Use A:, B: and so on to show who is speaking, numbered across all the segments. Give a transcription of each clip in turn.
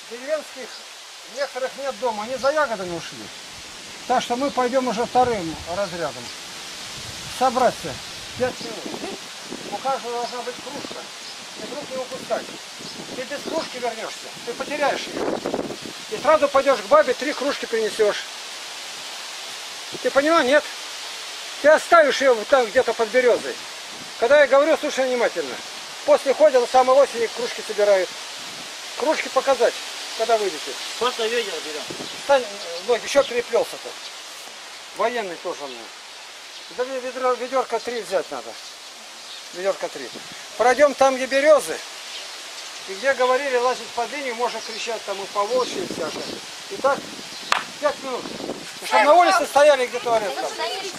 A: деревенских некоторых нет дома, они за ягодами ушли. Так что мы пойдем уже вторым разрядом. Собраться 5 минут. У каждого должна быть кружка. И вдруг не упускать. Ты без кружки вернешься, ты потеряешь ее. И сразу пойдешь к бабе, 3 кружки принесешь. Ты поняла? Нет. Ты оставишь ее там где-то под березой. Когда я говорю, слушай внимательно. После ходят, до самой осени кружки собирают. Кружки показать, когда выйдете.
B: Просто ведер берем.
A: Стань, ноги, еще переплелся-то. Военный тоже у меня. Да ведерка 3 взять надо. Ведерка 3. Пройдем там, где березы. И где говорили, лазить под линию, можно кричать там и по волчьи и всякое. Итак, 5 минут. Чтобы на улице стояли, где туалет там.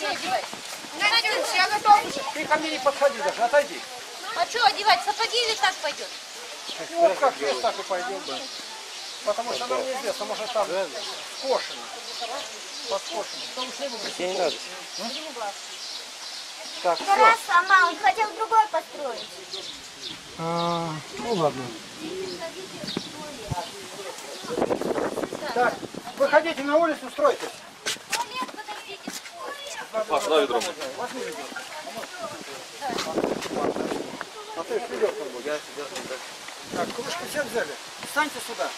C: Я готов уже.
A: Ты ко мне не подходи даже, отойди.
C: А что одевать? Сапоги или так пойдет?
A: Ну вот как есть, так и пойдем. Да. Потому что нам неизвестно, может там скошено. Подкошено.
B: Не надо.
A: Так, все.
D: Мама, он хотел другой построить.
A: Ну ладно. Так, выходите на улицу, стройтесь.
E: Пошла ведром.
A: Возьми ведро. А ты с ведерком будешь. Так, кружки все взяли. Встаньте сюда.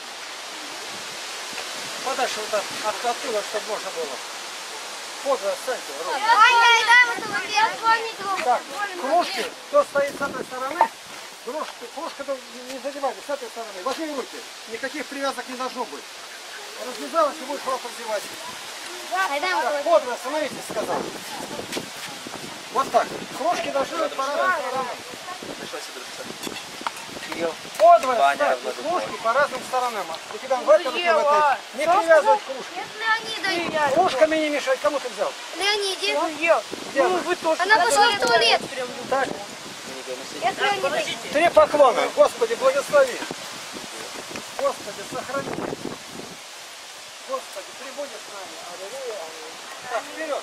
A: Подальше вот от оттуда, чтобы можно было. Вот, встаньте. Так, кружки, кто стоит с этой стороны, кружка не задевайте с этой стороны. Возьми руки. Никаких привязок не должно быть. Развязалась и будешь просто взевать. Так, подвое, остановитесь, сказал. Вот так. Кружки должны быть по разным сторонам. Подвое, ставь, кружки по разным сторонам. У тебя в этом, не привязывать кружки. Кружками не мешать. Кому ты взял?
D: Леониде.
C: Она пошла в туалет.
A: Так. 3 поклона. Господи, благослови. Господи, сохрани. Господи, прибудет с нами. Аллилуйя. Так, вперед.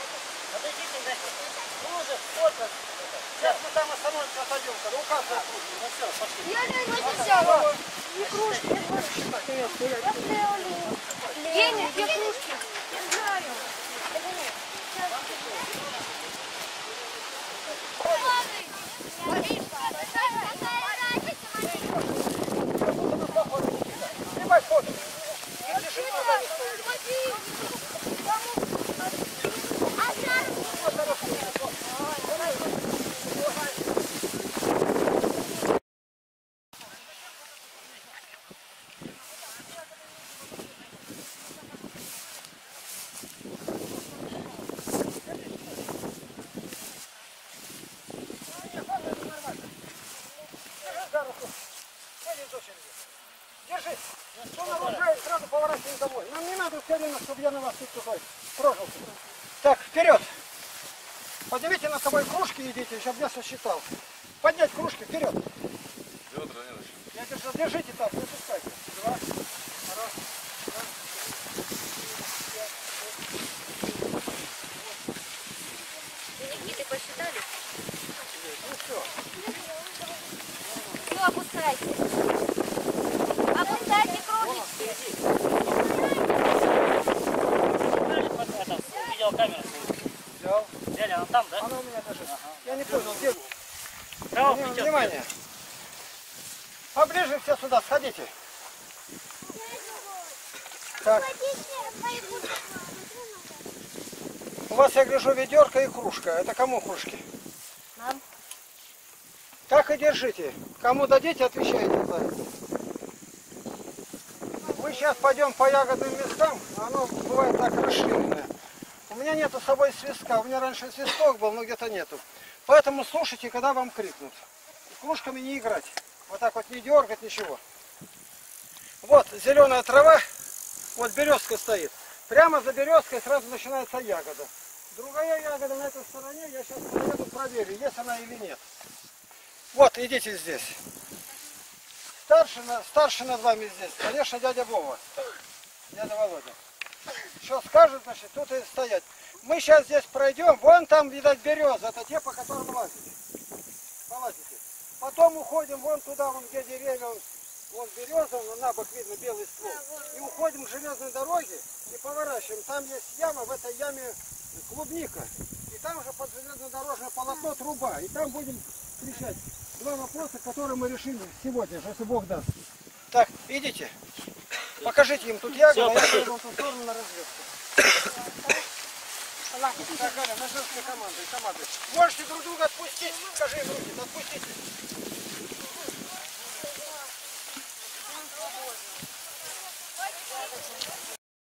A: Сейчас мы там остановимся, отойдем. Когда указывает кружки. Ну все, пошли.
D: Не кружки. Леня, где кружки? Не знаю.
A: Снимай фото. Не держи ногами, стоит. Держи. Кто нарушает, сразу поворачиваем домой. Нам не надо все время, чтобы я на вас тут такой прожился. Так, вперед. Поднимите на собой кружки и идите, чтобы я сосчитал. Поднять кружки, вперед.
E: Ведра не начали.
A: Я держу, держите так, не пускайте. 2, раз, раз, 4, 5, 6, 7, 8.
C: Ты посчитали?
A: Ну все.
D: Все, опускайте. Опускайте кружечки.
B: Видеокамера.
A: Взял.
B: Взяли, она там, да?
A: Она у меня лежит. Я не понял, где?
B: Право, вперед.
A: Внимание. Поближе все сюда, сходите. Так. У вас, я гляжу, ведерко и кружка. Это кому кружки?
D: Нам.
A: Так и держите. Кому дадите, отвечайте за это. Мы сейчас пойдем по ягодным местам. Оно бывает так расширенное. У меня нету с собой свистка. У меня раньше свисток был, но где-то нету. Поэтому слушайте, когда вам крикнут. Кружками не играть. Вот так вот не дергать, ничего. Вот зеленая трава. Вот березка стоит. Прямо за березкой сразу начинается ягода. Другая ягода на этой стороне. Я сейчас проеду, проверю, есть она или нет. Вот, идите здесь. Старший над вами здесь. Конечно, дядя Вова. Дядя Володя. Что скажут, значит, тут и стоять. Мы сейчас здесь пройдем. Вон там, видать, береза. Это те, по которым лазите. Полазите. Потом уходим вон туда, вон где деревья. Вон береза, на бок видно белый ствол. И уходим к железной дороге и поворачиваем. Там есть яма, в этой яме клубника. И там же под железнодорожное полотно труба. И там будем решать два вопроса, которые мы решили сегодня, если Бог даст. Так, идите. Покажите им тут ягоды, а я пойду в ту сторону на разведку. Так, Галя, на женской командой. Можете друг друга отпустить. Скажи им руки, отпустите.